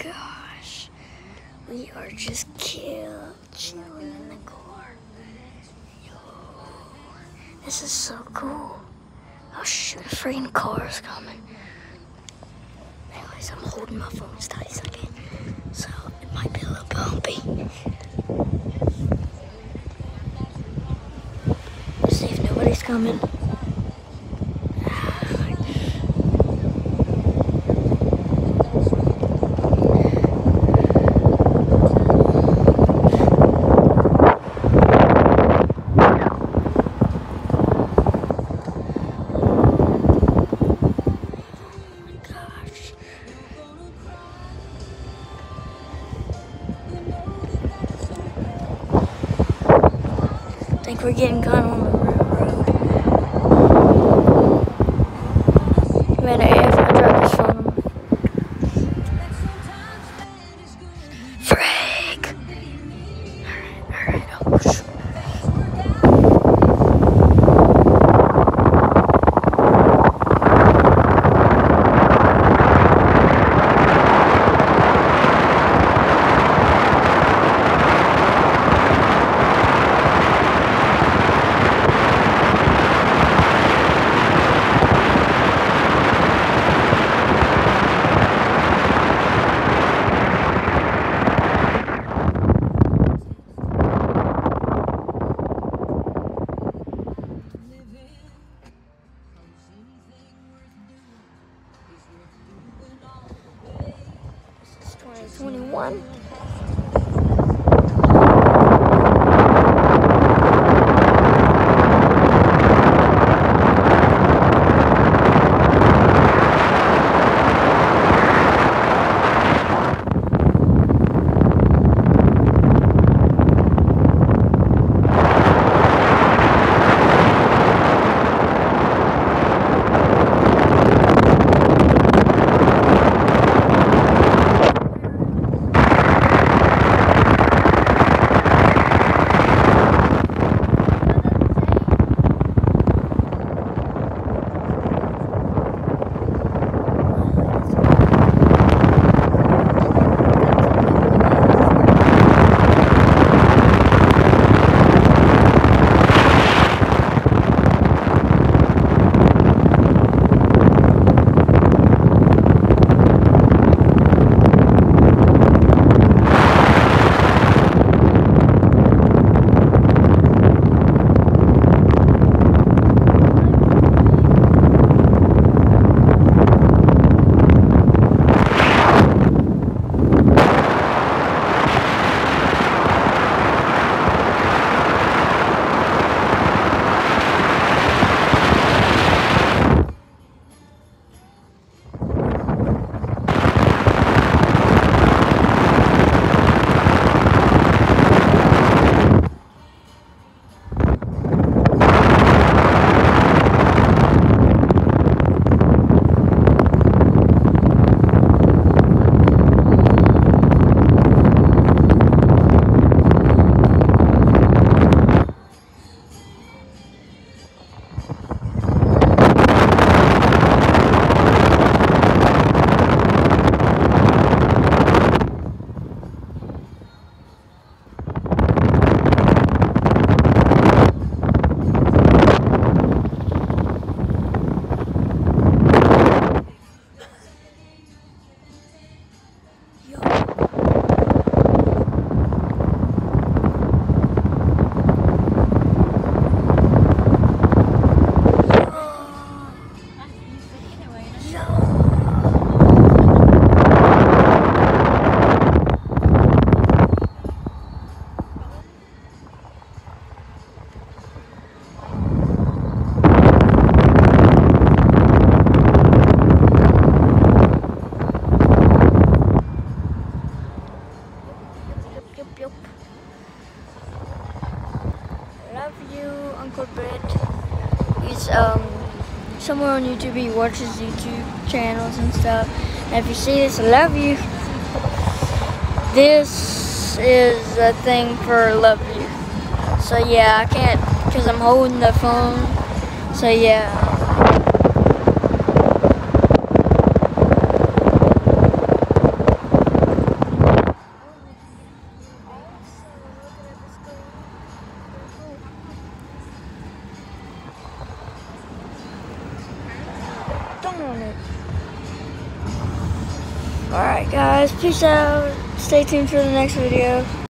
gosh. We are just chilling in the car. Yo, this is so cool. Oh shoot, a freaking car is coming. Anyways, I'm holding my phone as tight as I can, so it might be a little bumpy. Let's see if nobody's coming. I think we're getting kind of on the road. Man, if I drop this phone. Frick! Alright, oh shoot. This is 2021. Love you, Uncle Brett. He's somewhere on YouTube. He watches YouTube channels and stuff. And if you see this, I love you. This is a thing for love you. So yeah, I can't because I'm holding the phone. So yeah. song on it. Alright guys, peace out. Stay tuned for the next video.